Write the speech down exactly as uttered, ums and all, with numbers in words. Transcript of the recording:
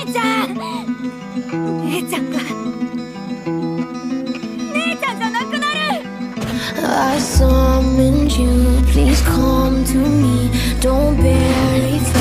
ちゃん。姉ちゃんが姉ちゃんじゃなくなる。 I summoned you, please come to me. Don't bury